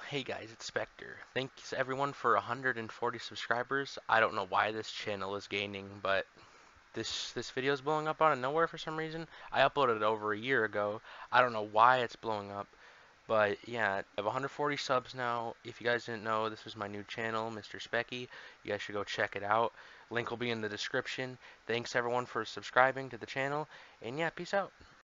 Hey guys, it's Spectre. Thanks everyone for 140 subscribers. I don't know why this channel is gaining, but this video is blowing up out of nowhere for some reason. I uploaded it over a year ago. I don't know why it's blowing up, but yeah, I have 140 subs now. If you guys didn't know, this is my new channel, Mr. Specky. You guys should go check it out. Link will be in the description. Thanks everyone for subscribing to the channel, and yeah, peace out.